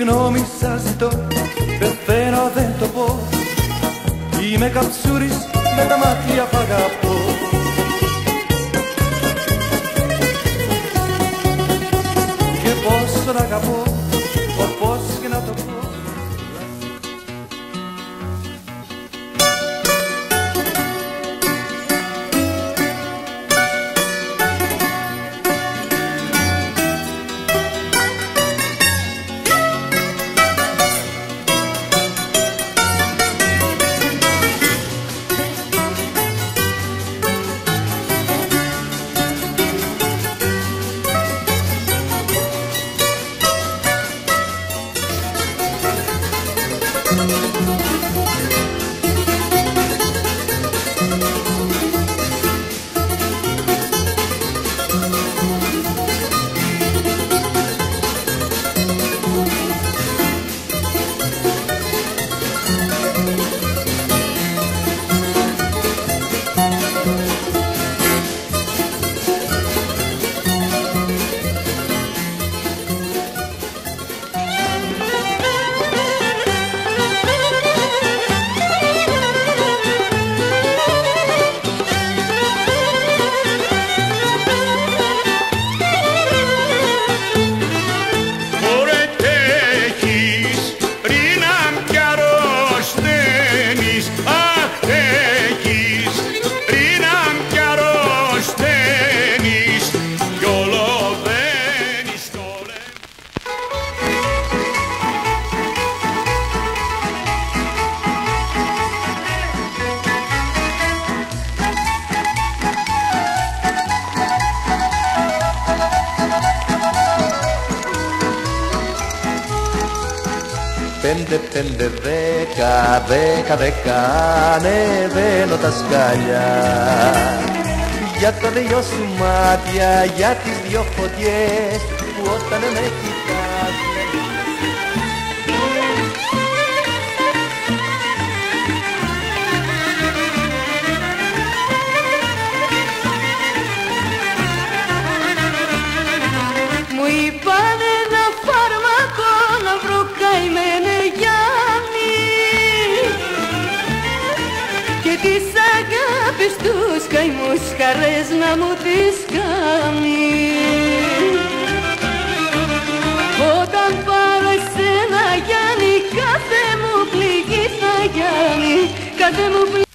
Συγγνώμη σας ζητώ, πεθαίνω δεν το πω. Είμαι καψούρης με τα μάτια που αγαπώ. Και πώς τον αγαπώ, πώς και να το πω. Πέντε, πέντε, δέκα, δέκα, δέκα, ανεβαίνω τα σκάλια. Για τα δυο σου μάτια, για τις δυο φωτιές που όταν με κοιτάς μου είπανε ένα φάρμακο να βρω καημένε Γιάννη και τις αγάπης τους καημούς χαρές να μου τις κάνει. Όταν πάρω εσένα Γιάννη κάθε μου πληγή θα Γιάννη, κάθε μου πληγή